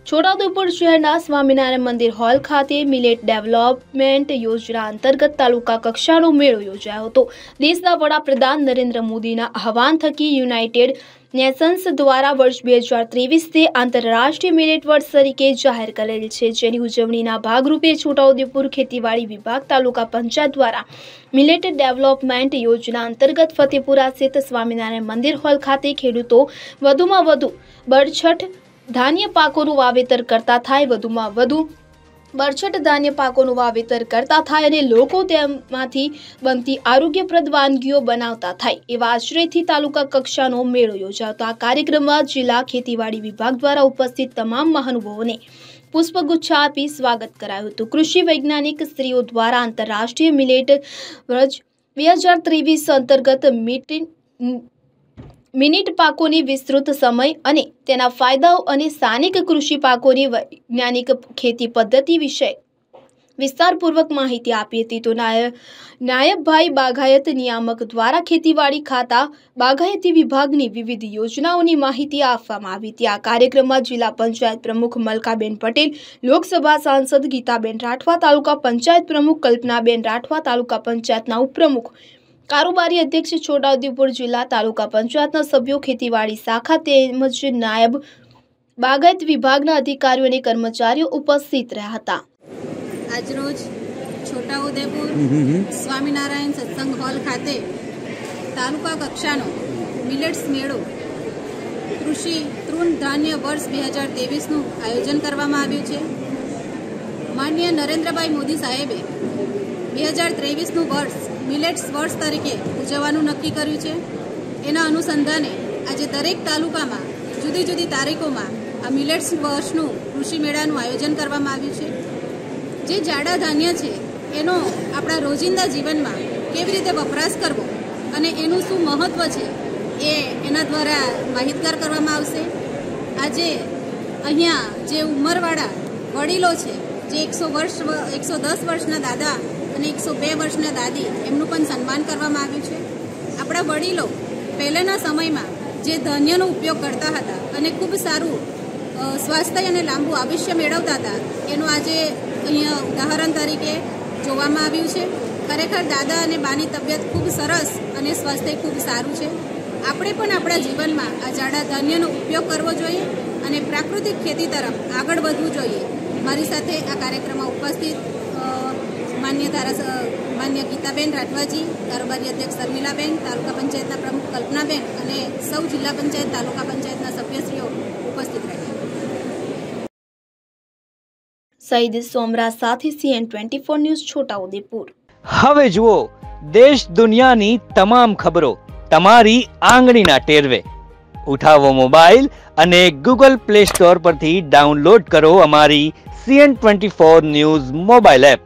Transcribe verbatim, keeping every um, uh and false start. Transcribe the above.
છોટાઉદેપુર શહેરના સ્વામિનારાયણ મંદિર હોલ ખાતે મિલેટ ડેવલપમેન્ટ યોજના અંતર્ગત તાલુકા કક્ષાનો મેળો યોજાયો હતો। દેશના વડાપ્રધાન નરેન્દ્ર મોદીના આહવાન થકી યુનાઇટેડ નેશન્સ દ્વારા વર્ષ બે હજાર ત્રેવીસને આંતરરાષ્ટ્રીય મિલેટ વર્ષ તરીકે જાહેર કરેલ છે, જેની ઉજવણીના ભાગરૂપે છોટાઉદેપુર ખેતીવાડી વિભાગ તાલુકા પંચાયત દ્વારા મિલેટ ડેવલપમેન્ટ યોજના અંતર્ગત ફતેપુરા સ્થિત સ્વામિનારાયણ મંદિર હોલ ખાતે ખેડૂતો વધુમાં વધુ બરછટ धान्य पाकोનું વાવેતર કરતા થાય વધુમાં વધુ બરછટ ધાન્ય પાકોનું વાવેતર કરતા થાય અને લોકો તેમાંથી બનતી આરોગ્યપ્રદ વાનગીઓ બનાવતા થાય એવા આશ્રયથી તાલુકા કક્ષાનો મેળો યોજાતો આ કાર્યક્રમમાં જિલ્લા ખેતીવાડી વિભાગ દ્વારા ઉપસ્થિત તમામ મહાનુભાવોને પુષ્પગુચ્છ આપી સ્વાગત કરાયું હતું। કૃષિ વૈજ્ઞાનિક સ્ત્રીઓ દ્વારા આંતરરાષ્ટ્રીય મિલેટ વર્ષ બે હજાર ત્રેવીસ અંતર્ગત મીટિંગ મિનિટ પાકોની વિસ્તૃત સમય અને તેના ફાયદાઓ અને સ્થાનિક કૃષિ પાકોની વૈજ્ઞાનિક ખેતી પદ્ધતિ વિશે વિસ્તારપૂર્વક માહિતી આપી હતી। તો નાયબભાઈ બાગાયત નિયામક દ્વારા ખેતીવાડી ખાતા બાગાયતી વિભાગની વિવિધ યોજનાઓની માહિતી આપવામાં આવી હતી। આ કાર્યક્રમમાં જિલ્લા પંચાયત પ્રમુખ મલકાબેન પટેલ, લોકસભા સાંસદ ગીતાબેન રાઠવા, તાલુકા પંચાયત પ્રમુખ કલ્પનાબેન રાઠવા, તાલુકા પંચાયતના ઉપપ્રમુખ, કારોબારી અધ્યક્ષ છોટાઉદેપુર જિલ્લા તાલુકા પંચાયતના સભ્યો, ખેતીવાડી શાખા તેમજ નાયબ બાગાયત વિભાગના અધિકારીઓ અને કર્મચારીઓ ઉપસ્થિત રહ્યા હતા। આજરોજ છોટાઉદેપુર સ્વામિનારાયણ સત્સંગ હોલ ખાતે તાલુકા કક્ષાનો મિલેટ્સ મેળો કૃષિ તૃણધાન્ય વર્ષ બે હજાર ત્રેવીસનું આયોજન કરવામાં આવ્યું છે। માનનીય નરેન્દ્રભાઈ મોદી સાહેબે બે હજાર ત્રેવીસનું વર્ષ મિલેટ્સ વર્ષ તરીકે ઉજવવાનું નક્કી કર્યું છે। એના અનુસંધાને આજે દરેક તાલુકામાં જુદી જુદી તારીખોમાં આ મિલેટ્સ વર્ષનું કૃષિ મેળાનું આયોજન કરવામાં આવ્યું છે। જે જાડા ધાન્ય છે એનો આપણા રોજિંદા જીવનમાં કેવી રીતે વપરાશ કરવો અને એનું શું મહત્ત્વ છે એ એના દ્વારા માહિતગાર કરવામાં આવશે। આજે અહીંયા જે ઉંમરવાળા વડીલો છે, જે એકસો વર્ષ એકસો દસ વર્ષના દાદા અને એકસો બે વર્ષના દાદી, એમનું પણ સન્માન કરવામાં આવ્યું છે। આપણા વડીલો પહેલાંના સમયમાં જે ધાન્યનો ઉપયોગ કરતા હતા અને ખૂબ સારું સ્વાસ્થ્ય અને લાંબુ આયુષ્ય મેળવતા હતા એનું આજે અહીંયા ઉદાહરણ તરીકે જોવામાં આવ્યું છે। ખરેખર દાદા અને બાની તબિયત ખૂબ સરસ અને સ્વાસ્થ્ય ખૂબ સારું છે। આપણે પણ આપણા જીવનમાં આ જાડા ધાન્યનો ઉપયોગ કરવો જોઈએ અને પ્રાકૃતિક ખેતી તરફ આગળ વધવું જોઈએ। મારી સાથે આ કાર્યક્રમમાં ઉપસ્થિત માન્ય ધારા માન્ય ગીતાબેન રાઠવાજી, કારોબારી અધ્યક્ષ શર્મિલાબેન, તાલુકા પંચાયતના પ્રમુખ કલ્પનાબેન અને સૌ જિલ્લા પંચાયત તાલુકા પંચાયતના સભ્યશ્રીઓ ઉપસ્થિત રહ્યા। સઈદ સોમરા સાથે CN twenty four news Chhotaudepur. હવે જુઓ દેશ દુનિયાની તમામ ખબરો તમારી આંગળીના ટેરવે। ઉઠાવો મોબાઈલ અને ગૂગલ પ્લે સ્ટોર પરથી ડાઉનલોડ કરો અમારી CN twenty four news mobile app.